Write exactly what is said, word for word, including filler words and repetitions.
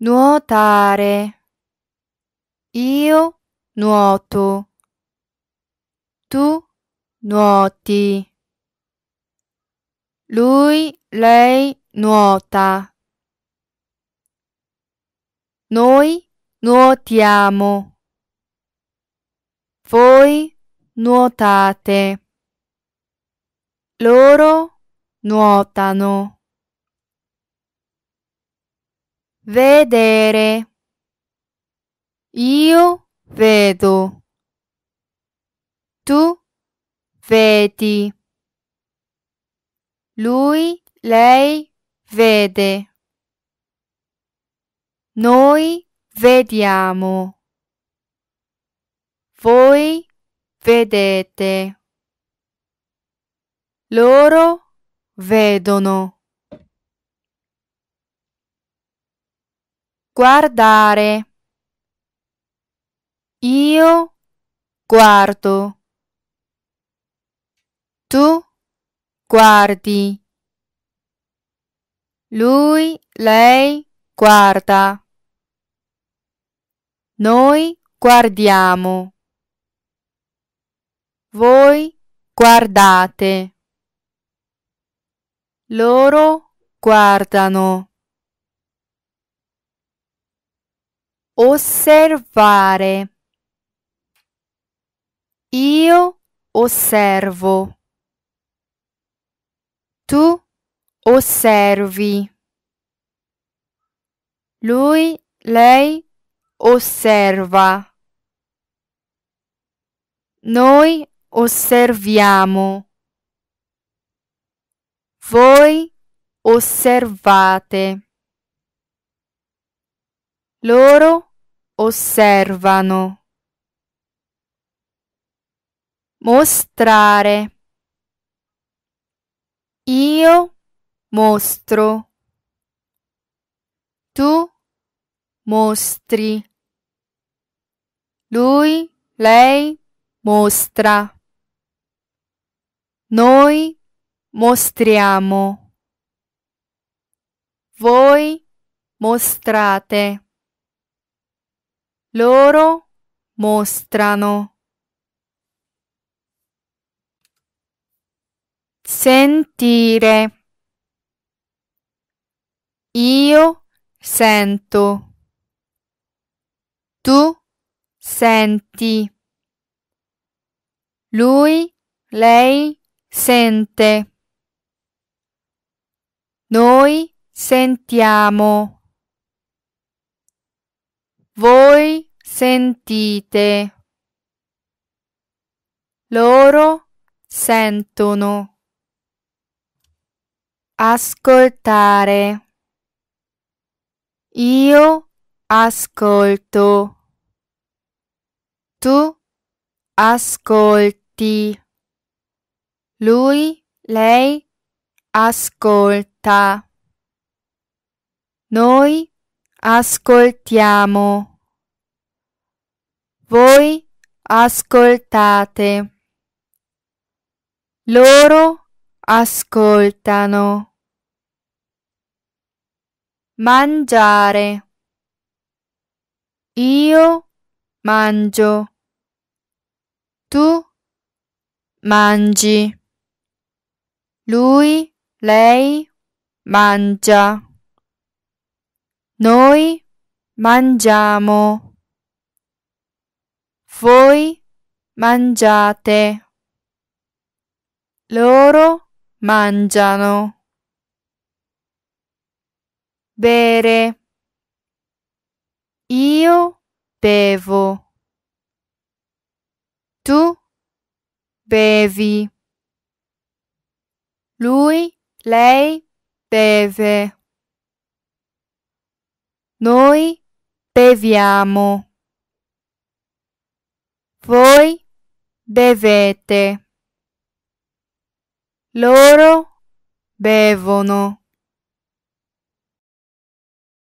nuotare, io nuoto, tu nuoti, lui, lei nuota, noi nuotiamo, voi nuotate, loro nuotano. Vedere, io vedo, tu vedi, lui, lei vede, noi vediamo, voi vedete, loro vedono. Guardare, io guardo, tu guardi, lui, lei guarda, noi guardiamo, voi guardate, loro guardano. Osservare, io osservo, tu osservi, lui, lei osserva, noi osserviamo, voi osservate, loro osservano. Mostrare, io mostro, tu mostri, lui, lei mostra, noi mostriamo, voi mostrate, loro mostrano. Sentire, io sento, tu senti, lui, lei sente, noi sentiamo, voi sentite, loro sentono. Ascoltare, io ascolto, tu ascolti, lui, lei ascolta, noi ascoltiamo, voi ascoltate, loro ascoltano. Mangiare, io mangio, tu mangi, lui, lei mangia, noi mangiamo, voi mangiate, loro mangiano. Bere, io bevo, tu bevi, lui, lei beve, noi beviamo, voi bevete, loro bevono.